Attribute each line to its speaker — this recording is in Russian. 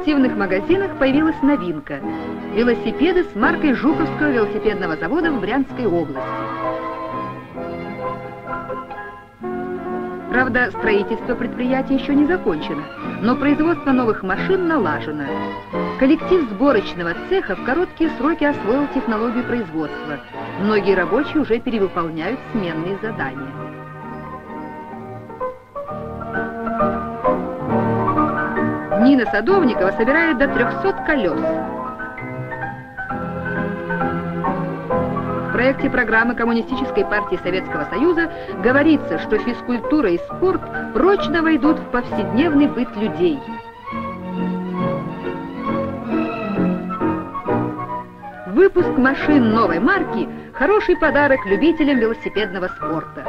Speaker 1: спортивных магазинах появилась новинка – велосипеды с маркой Жуковского велосипедного завода в Брянской области. Правда, строительство предприятия еще не закончено, но производство новых машин налажено. Коллектив сборочного цеха в короткие сроки освоил технологию производства. Многие рабочие уже перевыполняют сменные задания. Нина Садовникова собирает до 300 колес. В проекте программы Коммунистической партии Советского Союза говорится, что физкультура и спорт прочно войдут в повседневный быт людей. Выпуск машин новой марки – хороший подарок любителям велосипедного спорта.